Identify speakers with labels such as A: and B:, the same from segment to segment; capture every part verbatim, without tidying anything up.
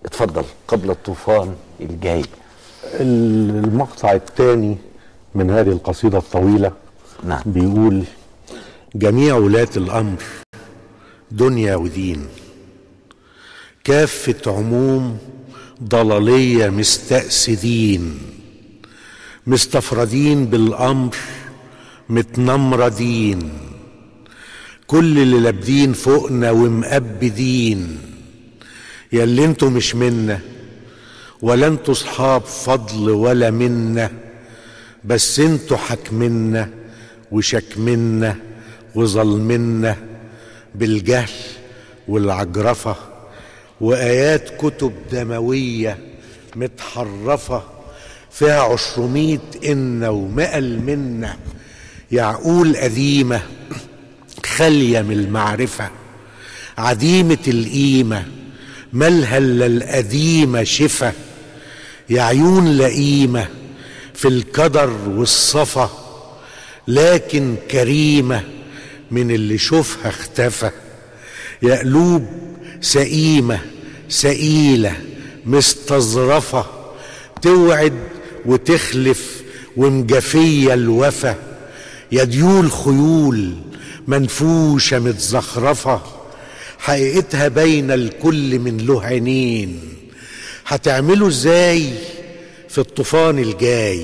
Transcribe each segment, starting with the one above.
A: اتفضل. قبل الطوفان الجاي.
B: المقطع الثاني من هذه القصيدة الطويلة
A: نعم.
B: بيقول: جميع ولاة الأمر دنيا ودين، كافة عموم ضلالية مستأسدين، مستفردين بالأمر متنمردين، كل اللي لابدين فوقنا ومقبدين، ياللي انتوا مش منا ولا انتوا صحاب فضل ولا منا، بس انتوا حاكمنا وشكمنا وظلمنا بالجهل والعجرفة، وآيات كتب دموية متحرفة فيها عشرمية إن ومئة المنة، يعقول قديمة خالية من المعرفة، عديمة القيمة مالها الا القديمة شفا، يا عيون لئيمة في القدر والصفا، لكن كريمة من اللي شوفها اختفى، يا قلوب سئيمة سئيلة مستظرفة، توعد وتخلف ومجفية الوفا، يا ديول خيول منفوشة متزخرفة، حقيقتها باينة الكل من له عينين، هتعملوا ازاي في الطوفان الجاي؟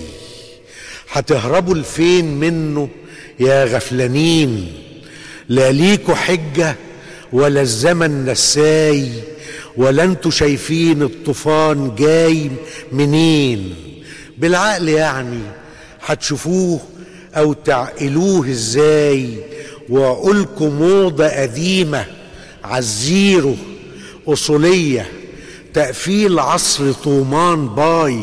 B: هتهربوا لفين منه يا غفلانين؟ لا ليكوا حجة ولا الزمن نساي، ولا انتوا شايفين الطوفان جاي منين؟ بالعقل يعني هتشوفوه او تعقلوه ازاي؟ وعقولكم موضة قديمة عالزيرو أصولية، تقفيل عصر طومان باي،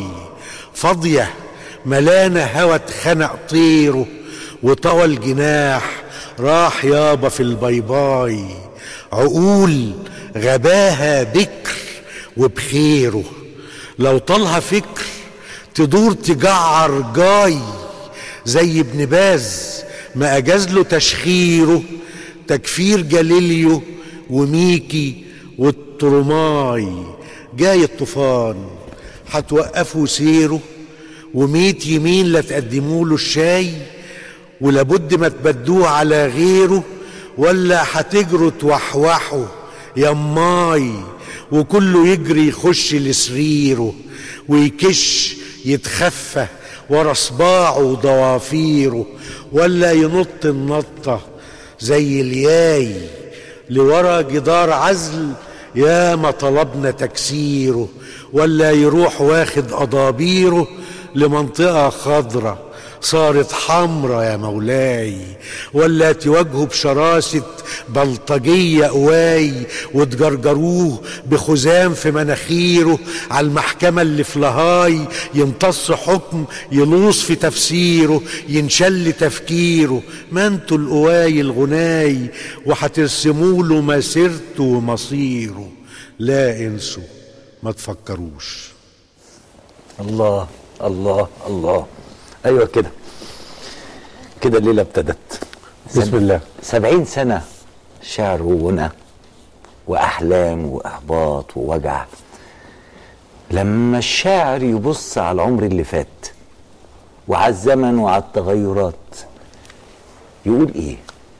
B: فاضية ملانة هوا اتخنق طيره، وطوى الجناح راح يابا في البايباي، عقول غباها بكر وبخيره، لو طالها فكر تدور تجعر جاي، زي ابن باز ما أجاز له تشخيره، تكفير جاليليو وميكي والترماي، جاي الطوفان هتوقفوا سيره، وميت يمين لا تقدموا له الشاي، ولابد ما تبدوه على غيره، ولا هتجروا توحوحوا يماي، وكله يجري يخش لسريره، ويكش يتخفى ورا صباعه وضوافيره، ولا ينط النطة زي الياي لورا جدار عزل يا ما طلبنا تكسيره، ولا يروح واخد أضابيره لمنطقة خضرة صارت حمرة يا مولاي، ولا تواجهوا بشراسة بلطجية قواي، وتجرجروه بخزام في مناخيره على المحكمة اللي في لاهاي، يمتص حكم يلوص في تفسيره، ينشل تفكيره، ما انتوا القواي الغناي، وهترسموا له مسيرته ومصيره، لا انسوا ما تفكروش.
A: الله الله الله. ايوه كده كده الليله ابتدت.
B: بسم الله.
A: سبعين سنه شعر وغنى واحلام واحباط ووجع. لما الشاعر يبص على العمر اللي فات وعلى الزمن وعلى التغيرات يقول ايه؟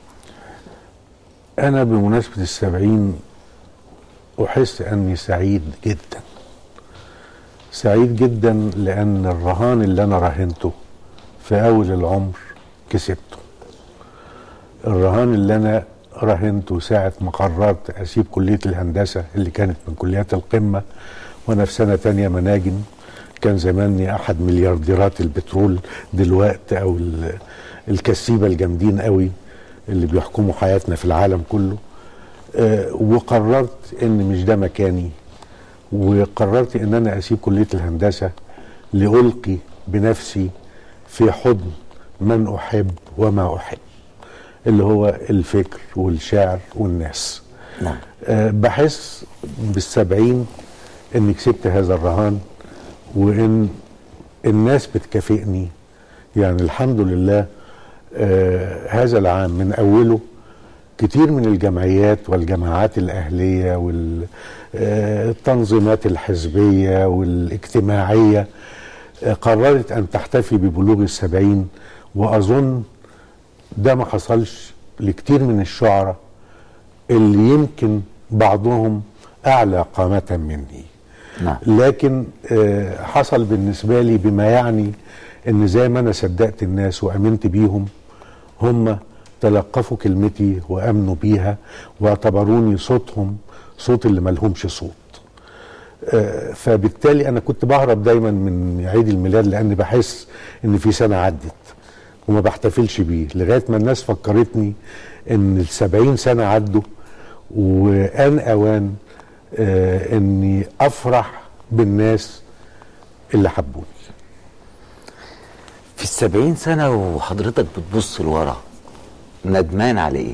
B: انا بمناسبه السبعين احس اني سعيد جدا، سعيد جدا، لان الرهان اللي انا راهنته في اول العمر كسبته. الرهان اللي انا راهنته ساعة ما قررت اسيب كلية الهندسة اللي كانت من كليات القمة وانا في سنة تانية مناجم، كان زماني احد مليارديرات البترول دلوقتي، او الكسيبة الجامدين قوي اللي بيحكموا حياتنا في العالم كله. أه وقررت ان مش ده مكاني، وقررت ان انا اسيب كلية الهندسة لألقي بنفسي في حضن من احب وما احب، اللي هو الفكر والشعر والناس.
A: نعم.
B: أه بحس بالسبعين اني كسبت هذا الرهان، وان الناس بتكافئني. يعني الحمد لله أه هذا العام من اوله كتير من الجمعيات والجماعات الأهلية والتنظيمات الحزبية والاجتماعية قررت أن تحتفي ببلوغ السبعين، وأظن ده ما حصلش لكتير من الشعراء اللي يمكن بعضهم أعلى قامة مني.
A: نعم.
B: لكن حصل بالنسبة لي بما يعني ان زي ما انا صدقت الناس وامنت بيهم، هم تلقفوا كلمتي وامنوا بيها واعتبروني صوتهم صوت اللي ملهمش صوت. فبالتالي انا كنت بهرب دايما من عيد الميلاد لاني بحس ان في سنة عدت وما بحتفلش بيه، لغاية ما الناس فكرتني ان السبعين سنة عدوا وان اوان آه اني افرح بالناس اللي حبوني.
A: في السبعين سنة وحضرتك بتبص لورا، ندمان على ايه؟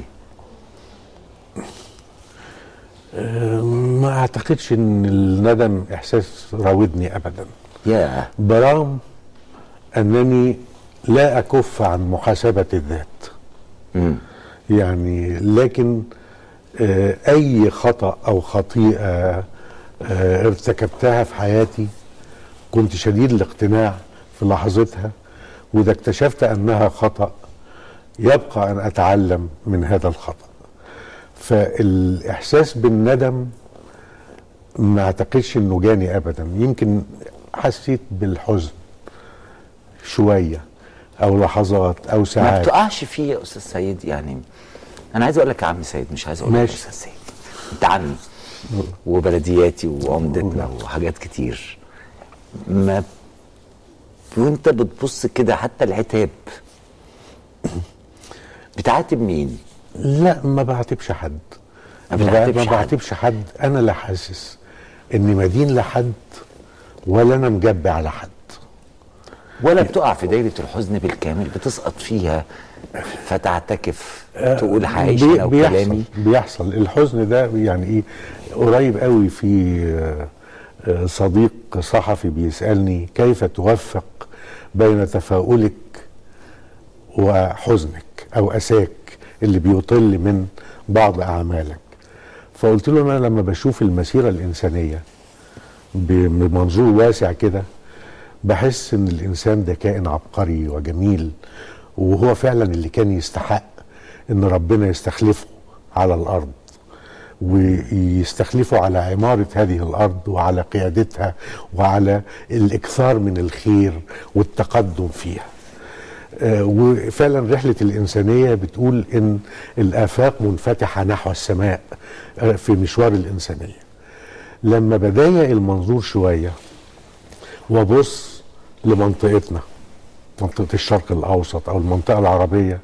B: آه ما اعتقدش ان الندم احساس راودني ابدا.
A: يا
B: برغم انني لا اكف عن محاسبة الذات.
A: مم.
B: يعني لكن آه اي خطأ او خطيئة آه ارتكبتها في حياتي كنت شديد الاقتناع في لحظتها، وإذا اكتشفت أنها خطأ يبقى أن أتعلم من هذا الخطأ. فالإحساس بالندم ما أعتقدش أنه جاني أبدا. يمكن حسيت بالحزن شوية أو لحظات أو ساعات.
A: ما بتقعش فيه يا أستاذ سيد؟ يعني أنا عايز أقول لك يا عم سيد، مش عايز أقول لك يا أستاذ سيد، أنت عمي وبلدياتي وعمدتنا وحاجات كتير. ما وانت بتبص كده حتى العتاب بتعاتب مين؟
B: لا ما بعاتبش حد.
A: ما
B: ما بعاتبش حد. انا لا حاسس اني مدين لحد ولا انا مجبي على حد،
A: ولا بتقع في دايرة الحزن بالكامل بتسقط فيها فتعتكف تقول هعيش انا وكلامي؟
B: بيحصل الحزن ده. يعني ايه، قريب قوي في صديق صحفي بيسألني كيف توفق بين تفاؤلك وحزنك او اساك اللي بيطل من بعض اعمالك. فقلت له انا لما بشوف المسيرة الانسانية بمنظور واسع كده بحس ان الانسان ده كائن عبقري وجميل، وهو فعلا اللي كان يستحق ان ربنا يستخلفه على الارض ويستخلفه على عمارة هذه الأرض وعلى قيادتها وعلى الإكثار من الخير والتقدم فيها. آه وفعلا رحلة الإنسانية بتقول إن الآفاق منفتحة نحو السماء آه في مشوار الإنسانية. لما بضيق المنظور شوية وبص لمنطقتنا، منطقة الشرق الأوسط أو المنطقة العربية،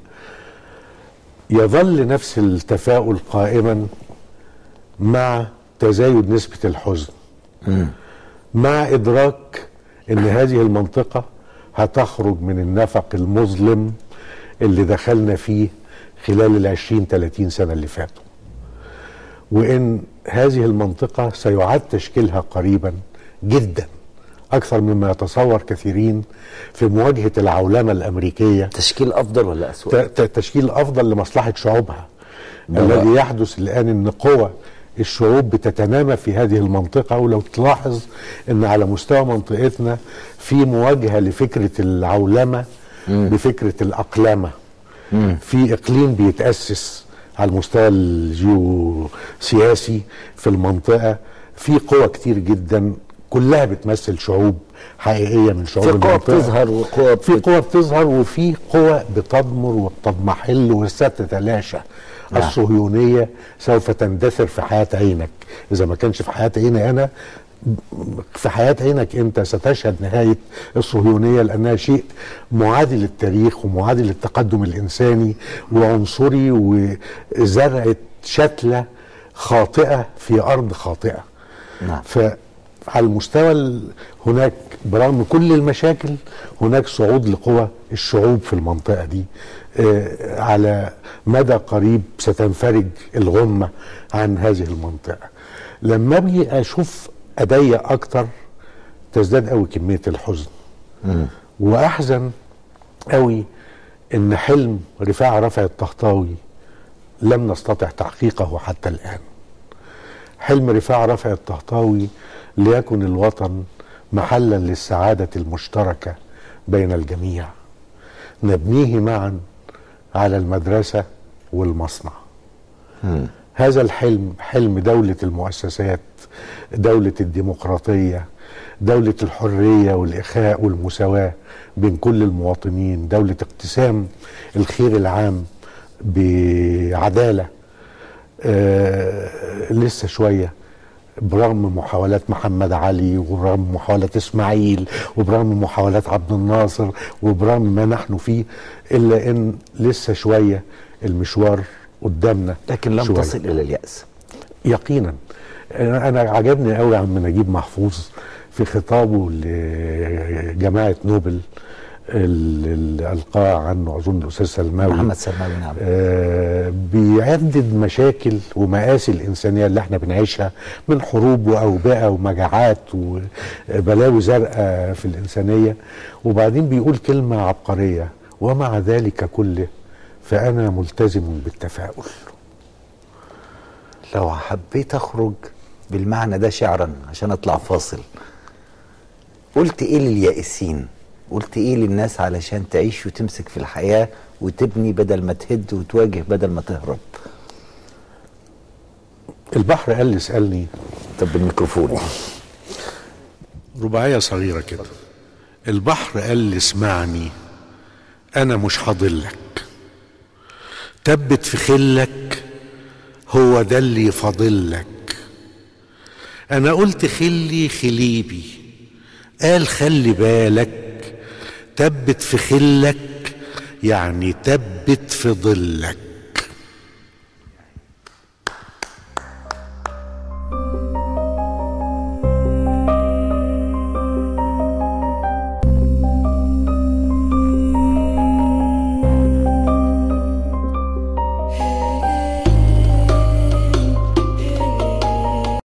B: يظل نفس التفاؤل قائما مع تزايد نسبة الحزن. م. مع إدراك أن هذه المنطقة هتخرج من النفق المظلم اللي دخلنا فيه خلال العشرين ثلاثين سنة اللي فاتوا، وأن هذه المنطقة سيعاد تشكيلها قريبا جدا أكثر مما يتصور كثيرين في مواجهة العولمة الأمريكية.
A: تشكيل أفضل ولا أسوأ؟
B: تشكيل أفضل لمصلحة شعوبها. الذي يحدث الآن أن قوى الشعوب بتتنامى في هذه المنطقة. ولو تلاحظ أن على مستوى منطقتنا في مواجهة لفكرة العولمة مم. بفكرة الأقلمة. مم. في إقليم بيتأسس على المستوى الجيوسياسي في المنطقة، في قوى كتير جدا كلها بتمثل شعوب حقيقية من شعوب المنطقة.
A: في قوى بتظهر وقوى
B: في قوى بتظهر وفي قوى بتضمر وبتضمحل وستتلاشى. نعم. الصهيونية سوف تندثر في حياة عينك، إذا ما كانش في حياة عيني أنا، في حياة عينك أنت ستشهد نهاية الصهيونية، لأنها شيء معادي للتاريخ ومعادي للتقدم الإنساني وعنصري وزرعت شتلة خاطئة في أرض خاطئة.
A: نعم.
B: فعلى المستوى هناك برغم كل المشاكل هناك صعود لقوى الشعوب في المنطقة دي. آه على مدى قريب ستنفرج الغمة عن هذه المنطقة. لما أجي أشوف أضيق أكتر تزداد قوي كمية الحزن. م. وأحزن قوي إن حلم رفاعة رفع الطهطاوي لم نستطع تحقيقه حتى الآن. حلم رفاعة رافع الطهطاوي ليكن الوطن محلا للسعادة المشتركة بين الجميع، نبنيه معا على المدرسة والمصنع. م. هذا الحلم حلم دولة المؤسسات، دولة الديمقراطية، دولة الحرية والإخاء والمساواة بين كل المواطنين، دولة اقتسام الخير العام بعدالة. آه لسه شوية برغم محاولات محمد علي وبرغم محاولات اسماعيل وبرغم محاولات عبد الناصر وبرغم ما نحن فيه، إلا إن لسه شوية المشوار قدامنا،
A: لكن لم
B: شوية.
A: تصل إلى اليأس
B: يقينا. أنا عجبني قوي عم نجيب محفوظ في خطابه لجماعة نوبل اللي ألقاه عنه أظن الأستاذ سلماوي
A: محمد سلماوي، نعم.
B: آه بيعدد مشاكل ومآسي الإنسانية اللي احنا بنعيشها من حروب وأوبئة ومجاعات وبلاوي زرقاء في الإنسانية، وبعدين بيقول كلمة عبقرية: ومع ذلك كله فأنا ملتزم بالتفاؤل.
A: لو حبيت أخرج بالمعنى ده شعرا عشان أطلع فاصل، قلت إيه لليائسين؟ قلت إيه للناس علشان تعيش وتمسك في الحياة وتبني بدل ما تهد وتواجه بدل ما تهرب؟
B: البحر قال لي اسألني.
A: طب بالميكروفون.
B: رباعية صغيرة كده. البحر قال لي اسمعني، أنا مش هضلك، تبت في خلك، هو ده اللي فاضلك. أنا قلت خلي خليبي، قال خلي بالك، تبت في خلك يعني تبت في ظلك.